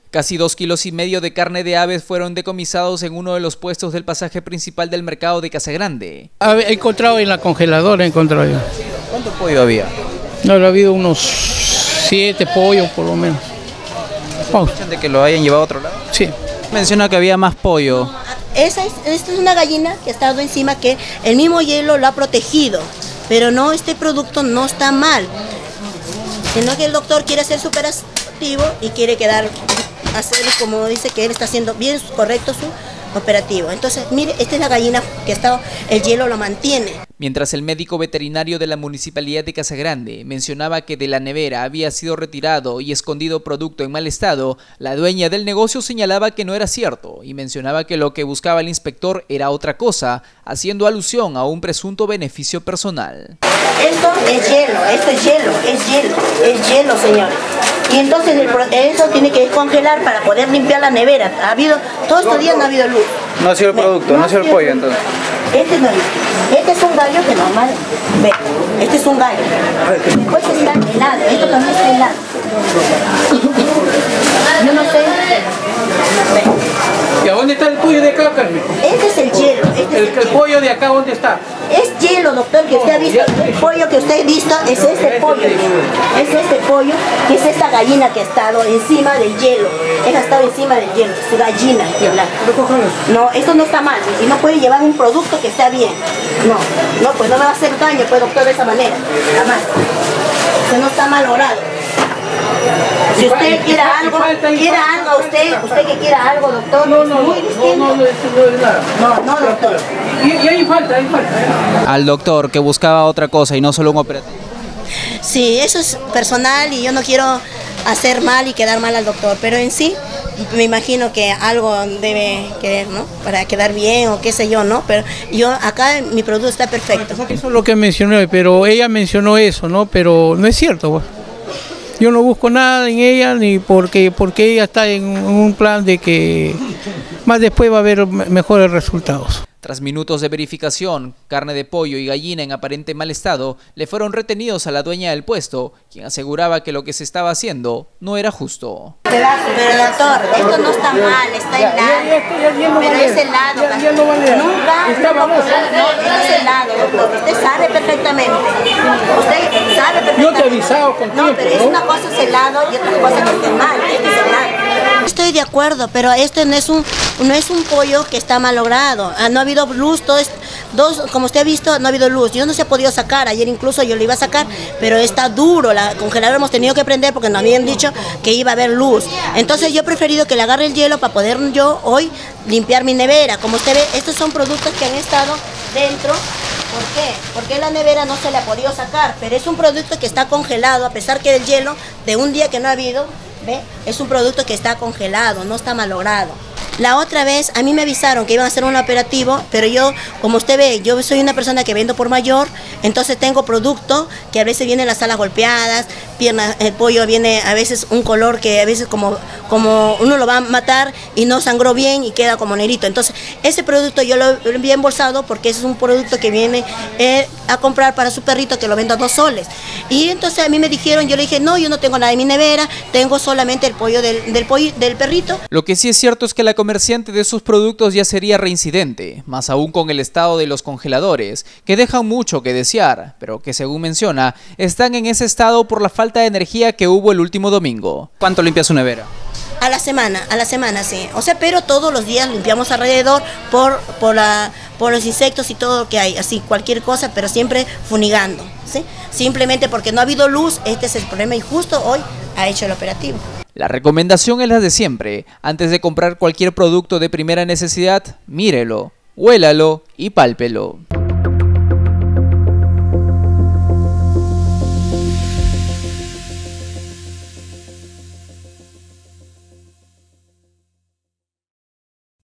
Casi 2,5 kilos de carne de aves fueron decomisados en uno de los puestos del pasaje principal del mercado de Casagrande. He encontrado en la congeladora, ¿Cuánto pollo había? No, ha habido unos 7 pollos por lo menos. ¿De que lo hayan llevado a otro lado? Sí. Menciona que había más pollo. Esta es una gallina que ha estado encima, que el mismo hielo lo ha protegido, pero no, este producto no está mal, sino que el doctor quiere ser superactivo y quiere hacer como dice que él está haciendo bien correcto su operativo. Entonces, mire, esta es la gallina que el hielo lo mantiene. Mientras el médico veterinario de la Municipalidad de Casagrande mencionaba que de la nevera había sido retirado y escondido producto en mal estado, la dueña del negocio señalaba que no era cierto y mencionaba que lo que buscaba el inspector era otra cosa, haciendo alusión a un presunto beneficio personal. Esto es hielo, señores. Y entonces eso tiene que descongelar para poder limpiar la nevera. Todos estos días no ha habido luz. No ha sido el producto, no ha sido el pollo entonces. Este es un gallo que normal, ve, este es un gallo. Después está helado, esto también está helado. Yo no sé. ¿Y a dónde está el pollo de acá, Carmen? Este es el hielo. ¿El pollo de acá dónde está? Es hielo, doctor, que usted ha visto. El pollo que usted ha visto es este pollo. Es este pollo, que es esta gallina que ha estado encima del hielo. Ella ha estado encima del hielo, es gallina. No, esto no está mal. Y no puede llevar un producto que está bien. No, pues no me va a hacer daño, pues, doctor, de esa manera. Jamás. Eso no está malogrado. Si usted quiere algo, usted que quiera algo, doctor, No, muy distinto. No, doctor. Y hay falta. Al doctor que buscaba otra cosa y no solo un operativo. Sí, eso es personal y yo no quiero hacer mal y quedar mal al doctor, pero en sí me imagino que algo debe querer, ¿no? Para quedar bien o qué sé yo, ¿no? Pero yo acá mi producto está perfecto. Eso es lo que mencionó, pero ella mencionó eso, ¿no? Pero no es cierto, pues. Yo no busco nada en ella, ni porque ella está en un plan de que más después va a haber mejores resultados. Tras minutos de verificación, carne de pollo y gallina en aparente mal estado le fueron retenidos a la dueña del puesto, quien aseguraba que lo que se estaba haciendo no era justo. Pero doctor, esto no está mal, está helado, pero es helado. Nunca, es helado, doctor. Usted sabe perfectamente. Yo te he avisado con tiempo, no, pero es una cosa es helado y otra cosa que esté mal. Este es helado. Estoy de acuerdo, pero este no es un pollo que está malogrado. No ha habido luz, como usted ha visto, no ha habido luz. Yo no se ha podido sacar, ayer incluso yo lo iba a sacar, pero está duro, la congeladora hemos tenido que prender porque nos habían dicho que iba a haber luz. Entonces yo he preferido que le agarre el hielo para poder yo hoy limpiar mi nevera. Como usted ve, estos son productos que han estado dentro. ¿Por qué? Porque la nevera no se le ha podido sacar, pero es un producto que está congelado, a pesar que el hielo de un día que no ha habido, ¿ve? Es un producto que está congelado, no está malogrado. La otra vez a mí me avisaron que iban a hacer un operativo, pero yo, como usted ve, yo soy una persona que vendo por mayor, entonces tengo producto que a veces vienen las alas golpeadas, piernas, el pollo viene a veces un color que a veces como uno lo va a matar y no sangró bien y queda como negrito. Entonces ese producto yo lo envié embolsado porque ese es un producto que viene a comprar para su perrito, que lo vendo a 2 soles. Y entonces a mí me dijeron, yo le dije, no, yo no tengo nada en mi nevera, tengo solamente el pollo del perrito. Lo que sí es cierto es que la comerciante de sus productos ya sería reincidente, más aún con el estado de los congeladores, que dejan mucho que desear, pero que según menciona, están en ese estado por la falta de energía que hubo el último domingo. ¿Cuánto limpia su nevera? A la semana, sí. O sea, pero todos los días limpiamos alrededor por los insectos y todo lo que hay, así, cualquier cosa, pero siempre funigando, ¿sí? Simplemente porque no ha habido luz, este es el problema y justo hoy ha hecho el operativo. La recomendación es la de siempre. Antes de comprar cualquier producto de primera necesidad, mírelo, huélalo y pálpelo.